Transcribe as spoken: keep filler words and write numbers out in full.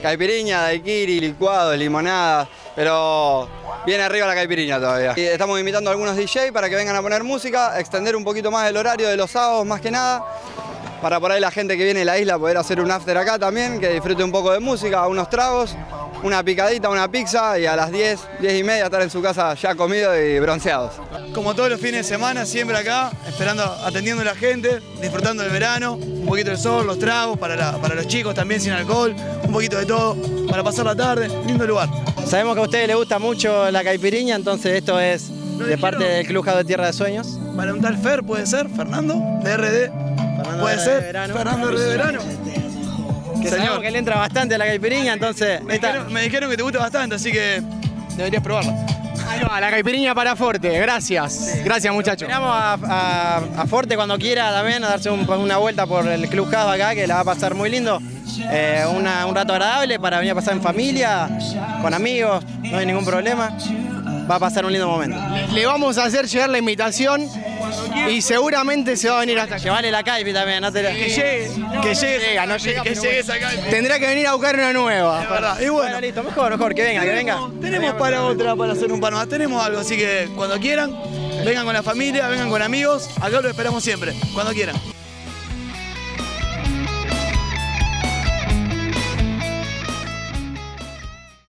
Caipiriña, daiquiri, licuado, limonada, pero viene arriba la caipiriña todavía. Y estamos invitando a algunos D J para que vengan a poner música, extender un poquito más el horario de los sábados más que nada, para por ahí la gente que viene de la isla poder hacer un after acá también, que disfrute un poco de música, unos tragos, una picadita, una pizza y a las diez, diez y media estar en su casa ya comido y bronceados. Como todos los fines de semana, siempre acá, esperando, atendiendo a la gente, disfrutando del verano, un poquito del sol, los tragos, para, la, para los chicos también sin alcohol, un poquito de todo, para pasar la tarde, lindo lugar. Sabemos que a ustedes les gusta mucho la caipiriña, entonces esto es de parte del Club House de Tierra de Sueños. Para un tal Fer, puede ser, Fernando, de R D, Fernando puede R D ser, de verano. Fernando R D de Verano. Que Señor. sabemos que le entra bastante a la caipiriña, entonces... Me, esta... dijeron, me dijeron que te gusta bastante, así que deberías probarla. Ahí va, la caipiriña para Forte, gracias. Sí. Gracias, muchachos. Esperamos a, a, a Forte cuando quiera también, a darse un, una vuelta por el Club House acá, que la va a pasar muy lindo. Eh, una, un rato agradable para venir a pasar en familia, con amigos, no hay ningún problema. Va a pasar un lindo momento. Le, le vamos a hacer llegar la invitación y seguramente se va a venir hasta allá. Llevale la caipi también, no te la... Que llegue, que llegue, llega, no llega, que llegue esa caipi. Tendrá que venir a buscar una nueva. Es verdad, y bueno. Bueno, listo, mejor, mejor, que venga, que venga. Tenemos para otra, para hacer un par más, tenemos algo, así que cuando quieran, vengan con la familia, vengan con amigos, acá lo esperamos siempre, cuando quieran.